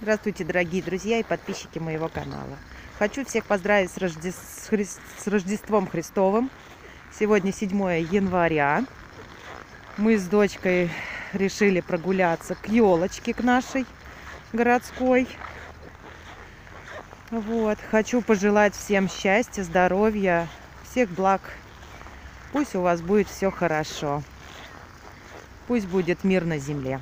Здравствуйте, дорогие друзья и подписчики моего канала. Хочу всех поздравить с Рождеством Христовым. Сегодня 7 января. Мы с дочкой решили прогуляться к елочке, к нашей городской. Вот. Хочу пожелать всем счастья, здоровья, всех благ. Пусть у вас будет все хорошо. Пусть будет мир на земле.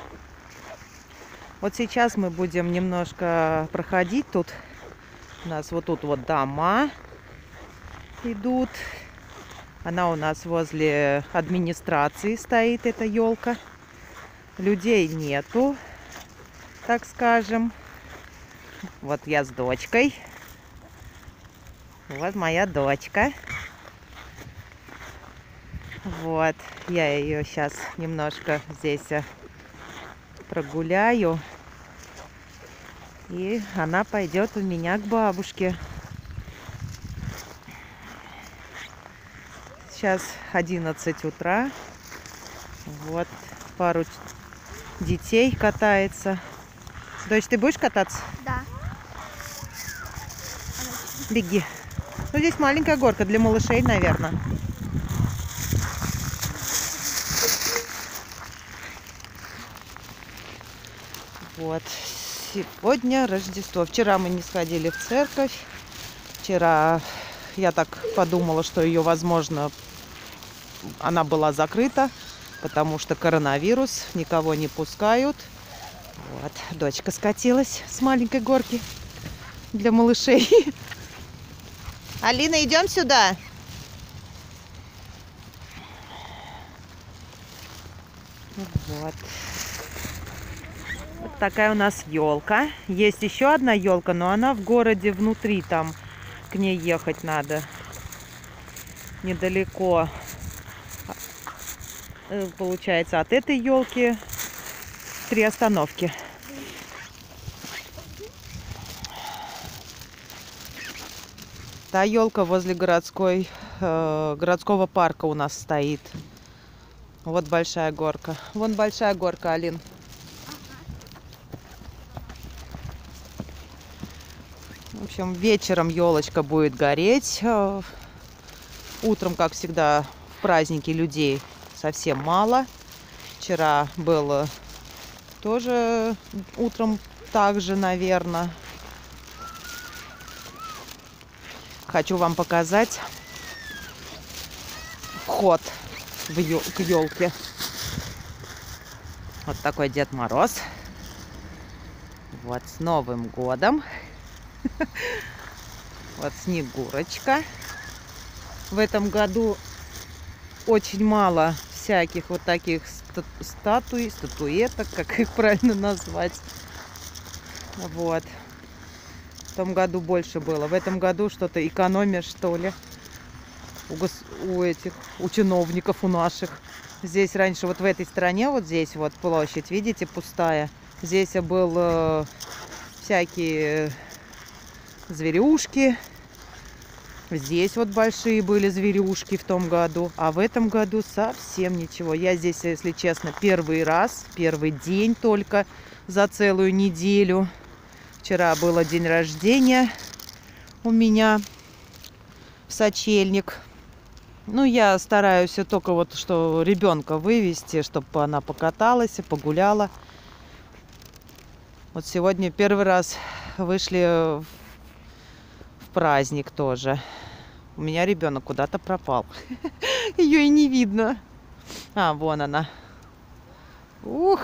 Вот сейчас мы будем немножко проходить. Тут у нас вот тут вот дома идут. Она у нас возле администрации стоит, эта елка. Людей нету, так скажем. Вот я с дочкой. Вот моя дочка. Вот, я ее сейчас немножко здесь прогуляю. И она пойдет у меня к бабушке. Сейчас 11 утра. Вот, пару детей катается. Дочь, ты будешь кататься? Да. Беги. Ну, здесь маленькая горка для малышей, наверное. Вот. Сегодня Рождество. Вчера мы не сходили в церковь. Вчера я так подумала, что ее, возможно, она была закрыта, потому что коронавирус, никого не пускают. Вот. Дочка скатилась с маленькой горки для малышей. Алина, идем сюда. Вот. Вот такая у нас елка. Есть еще одна елка, но она в городе внутри, там к ней ехать надо. Недалеко. Получается, от этой елки 3 остановки. Та елка возле городского парка у нас стоит. Вот большая горка. Вон большая горка, Алин. В общем, вечером елочка будет гореть. Утром, как всегда, в праздники людей совсем мало. Вчера было тоже утром так же, наверное. Хочу вам показать вход к елке. Вот такой Дед Мороз. Вот с Новым годом. Вот Снегурочка. В этом году очень мало всяких вот таких статуэток, как их правильно назвать. Вот. В том году больше было. В этом году что-то экономия, что ли, у чиновников, у наших. Здесь раньше, вот в этой стороне, вот здесь вот площадь, видите, пустая. Здесь был всякие зверюшки. Здесь вот большие были зверюшки в том году. А в этом году совсем ничего. Я здесь, если честно, первый раз, первый день только за целую неделю. Вчера было день рождения у меня в сочельник. Ну, я стараюсь только вот, что ребенка вывести, чтобы она покаталась и погуляла. Вот сегодня первый раз вышли в праздник тоже. У меня ребенок куда-то пропал. Ее и не видно. А, вон она. Ух!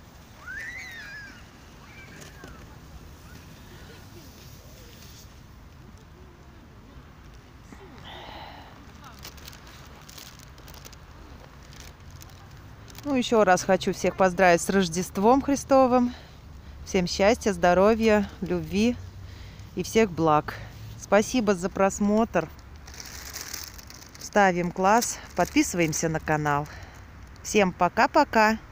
Ну, еще раз хочу всех поздравить с Рождеством Христовым. Всем счастья, здоровья, любви и всех благ. Спасибо за просмотр. Ставим класс, подписываемся на канал. Всем пока-пока.